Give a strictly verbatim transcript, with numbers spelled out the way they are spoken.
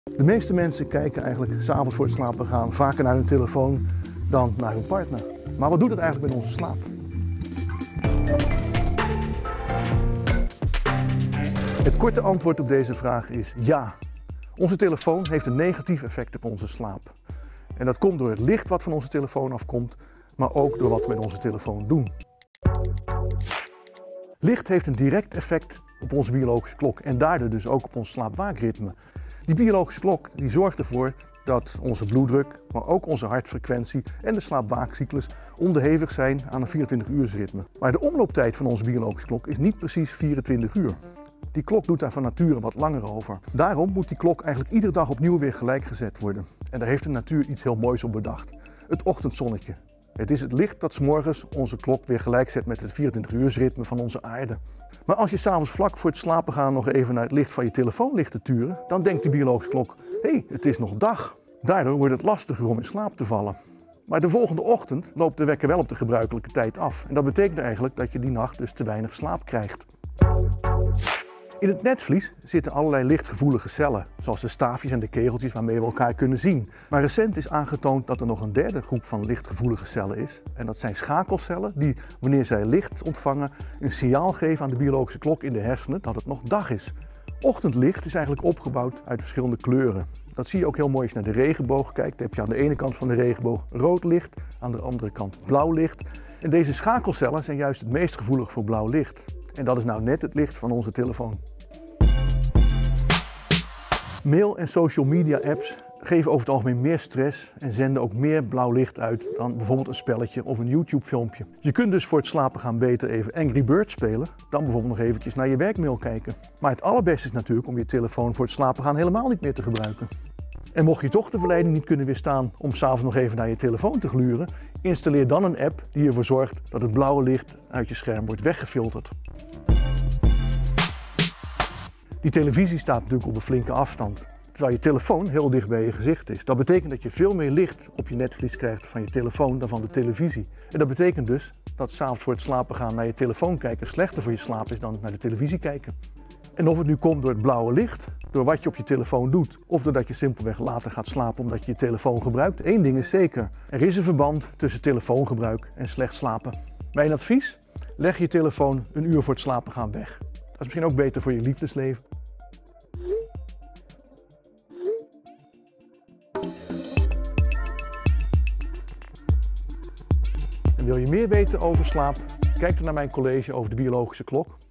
De meeste mensen kijken eigenlijk 's avonds voor het slapen gaan vaker naar hun telefoon dan naar hun partner. Maar wat doet het eigenlijk met onze slaap? Het korte antwoord op deze vraag is ja. Onze telefoon heeft een negatief effect op onze slaap. En dat komt door het licht wat van onze telefoon afkomt, maar ook door wat we met onze telefoon doen. Licht heeft een direct effect op onze biologische klok en daardoor dus ook op ons slaap-waakritme. Die biologische klok die zorgt ervoor dat onze bloeddruk, maar ook onze hartfrequentie en de slaap-waakcyclus onderhevig zijn aan een vierentwintig-uursritme. Maar de omlooptijd van onze biologische klok is niet precies vierentwintig uur. Die klok doet daar van nature wat langer over. Daarom moet die klok eigenlijk iedere dag opnieuw weer gelijk gezet worden. En daar heeft de natuur iets heel moois op bedacht. Het ochtendzonnetje. Het is het licht dat 's morgens onze klok weer gelijk zet met het vierentwintig-uursritme van onze aarde. Maar als je s'avonds vlak voor het slapen gaan nog even naar het licht van je telefoon ligt te turen, dan denkt die biologische klok, hé, hey, het is nog dag. Daardoor wordt het lastiger om in slaap te vallen. Maar de volgende ochtend loopt de wekker wel op de gebruikelijke tijd af. En dat betekent eigenlijk dat je die nacht dus te weinig slaap krijgt. In het netvlies zitten allerlei lichtgevoelige cellen, zoals de staafjes en de kegeltjes waarmee we elkaar kunnen zien. Maar recent is aangetoond dat er nog een derde groep van lichtgevoelige cellen is. En dat zijn schakelcellen die, wanneer zij licht ontvangen, een signaal geven aan de biologische klok in de hersenen dat het nog dag is. Ochtendlicht is eigenlijk opgebouwd uit verschillende kleuren. Dat zie je ook heel mooi als je naar de regenboog kijkt. Dan heb je aan de ene kant van de regenboog rood licht, aan de andere kant blauw licht. En deze schakelcellen zijn juist het meest gevoelig voor blauw licht. En dat is nou net het licht van onze telefoon. Mail- en social media apps geven over het algemeen meer stress en zenden ook meer blauw licht uit dan bijvoorbeeld een spelletje of een YouTube filmpje. Je kunt dus voor het slapen gaan beter even Angry Birds spelen dan bijvoorbeeld nog eventjes naar je werkmail kijken. Maar het allerbeste is natuurlijk om je telefoon voor het slapen gaan helemaal niet meer te gebruiken. En mocht je toch de verleiding niet kunnen weerstaan om 's avonds nog even naar je telefoon te gluren, installeer dan een app die ervoor zorgt dat het blauwe licht uit je scherm wordt weggefilterd. Die televisie staat natuurlijk op een flinke afstand, terwijl je telefoon heel dicht bij je gezicht is. Dat betekent dat je veel meer licht op je netvlies krijgt van je telefoon dan van de televisie. En dat betekent dus dat 's avonds voor het slapen gaan naar je telefoon kijken slechter voor je slaap is dan naar de televisie kijken. En of het nu komt door het blauwe licht, door wat je op je telefoon doet, of doordat je simpelweg later gaat slapen omdat je je telefoon gebruikt, één ding is zeker. Er is een verband tussen telefoongebruik en slecht slapen. Mijn advies? Leg je telefoon een uur voor het slapen gaan weg. Dat is misschien ook beter voor je liefdesleven. En wil je meer weten over slaap? Kijk dan naar mijn college over de biologische klok.